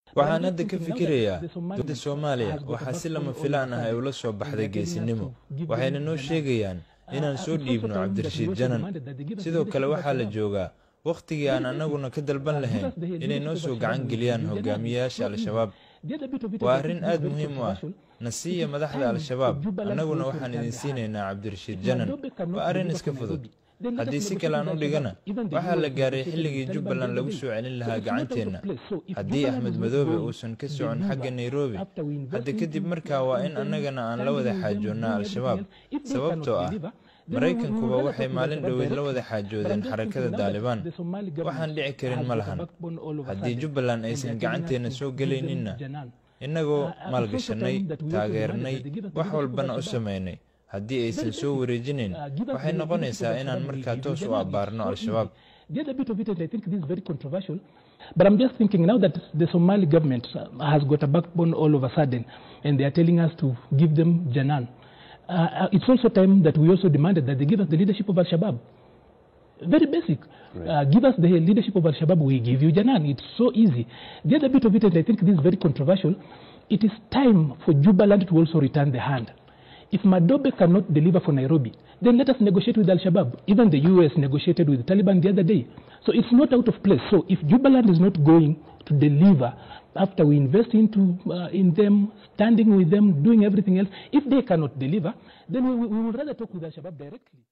waxaan hadda ka fikirayaa dowladda Soomaaliya waxa si lama filaan ah ay ula soo baxday geesinimo waxayna noo sheegayaan inaan soo dhiibno Cabdirashiid Janan sidoo kale waxa la joogaa waqtigii aan anaguna ka dalban lahayn inay noo soo gacan geliyaan hogaamiyayaasha Al-Shabaab waa arrin aad muhiim u ah nasiya madaxda Al-Shabaab anaguna waxaan idin siinaynaa Cabdirashiid Janan waa arrin iska fudud haddii si kale aan u dhigana waxaa la gaaray xilligii Jubbaland lagu soo celin lahaa gacanteena haddii Axmed Madoobe uusan ka socon xagga Nairobi hadda kadib markaa waa in annagana aan la wada xaajoonnaa Al-Shabaab sababtoo ah Maraykankuba waxay maalin dhoweed la wada xaajoodeen xarakada Taliban waxaan dhici karin ma lahan haddii Jubbaland aysan gacanteena soo gelayninna innagoo maalgashanay taageernay wax walbana u samaynay haddii aysan soo wareejinin waxay noqonaysaa inaan markaa toos u abaarno Al-Shabaab. The other bit of it, and I think this is very controversial, but I'm just thinking now that the Somali government has got a backbone all of a sudden, and they are telling us to give them Janan. It's also time that we also demanded that they give us the leadership of Al-Shabaab. Very basic. Right. Give us the leadership of Al-Shabaab, we give you Janan. It's so easy. The other bit of it, and I think this is very controversial, it is time for Jubaland to also return the hand. If Madobe cannot deliver for Nairobi, then let us negotiate with Al-Shabaab. Even the US negotiated with the Taliban the other day. So it's not out of place. So if Jubaland is not going to deliver after we invest in them, standing with them, doing everything else, if they cannot deliver, then we will rather talk with Al-Shabaab directly.